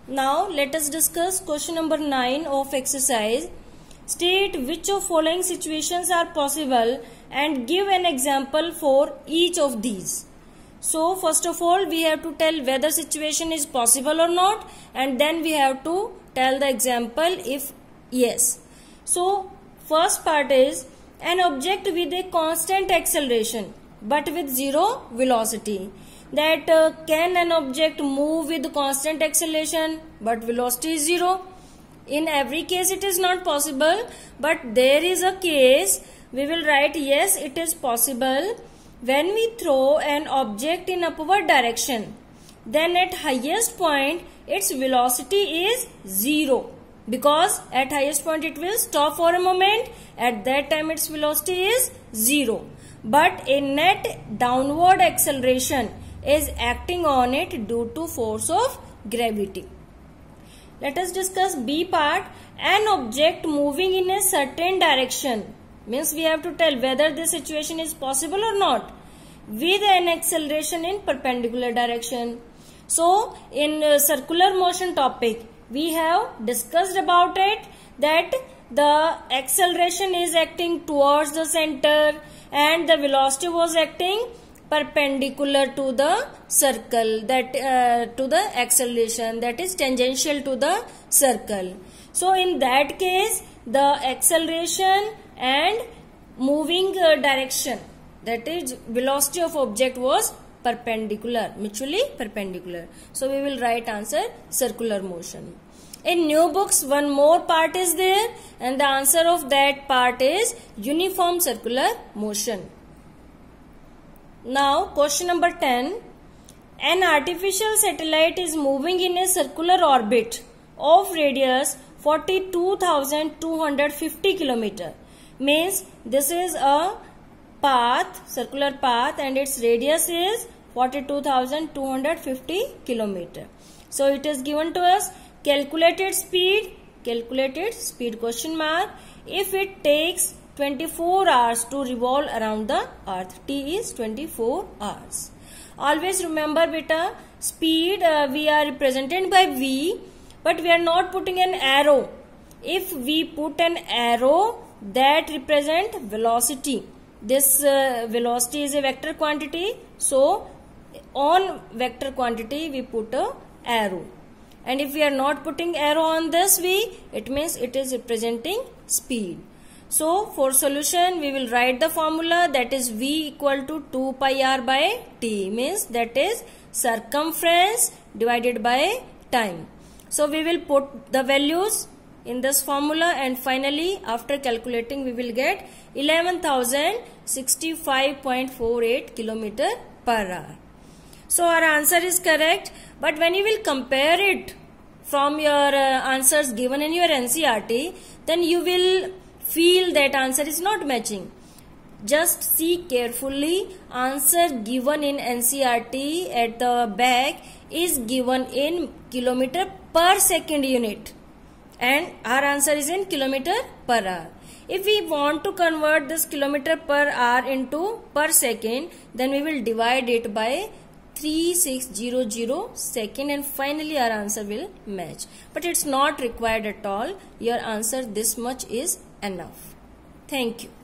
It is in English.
Now let us discuss question number 9 of exercise. State which of following situations are possible and give an example for each of these. So first of all we have to tell whether situation is possible or not, and then we have to tell the example if yes. So first part is an object with a constant acceleration but with zero velocity. That can an object move with constant acceleration but velocity is zero? In every case it is not possible, but there is a case we will write yes it is possible. When we throw an object in upward direction, then at highest point its velocity is zero, because at highest point it will stop for a moment. At that time its velocity is zero, but a net downward acceleration is acting on it due to force of gravity. Let us discuss B part. An object moving in a certain direction, means we have to tell whether this situation is possible or not, with an acceleration in perpendicular direction. So in circular motion topic we have discussed about it, that the acceleration is acting towards the center and the velocity was acting perpendicular to the circle, that to the acceleration, that is tangential to the circle. So in that case the acceleration and moving direction, that is velocity of object, was perpendicular, mutually perpendicular. So we will write answer circular motion. In new books one more part is there, and the answer of that part is uniform circular motion. Now question number 10. An artificial satellite is moving in a circular orbit of radius 42,250 km. Means this is a path, circular path, and its radius is 42,250 km. So it is given to us calculated speed question mark, if it takes 24 hours to revolve around the earth. T is 24 hours. Always remember beta, speed we are represented by V, but we are not putting an arrow. If we put an arrow, that represent velocity. This velocity is a vector quantity, so on vector quantity we put a arrow. And if we are not putting arrow on this V, it means it is representing speed. So for solution we will write the formula, that is V equal to 2 pi r by T, means that is circumference divided by time. So we will put the values in this formula, and finally after calculating we will get 11,065.48 km per hour. So our answer is correct, but when you will compare it from your answers given in your NCERT, then you will feel that answer is not matching. Just see carefully, answer given in NCERT at the back is given in kilometer per second unit, and our answer is in kilometer per hour. If we want to convert this kilometer per hour into per second, then we will divide it by 3600 second, and finally our answer will match. But it's not required at all. Your answer this much is enough. Thank you.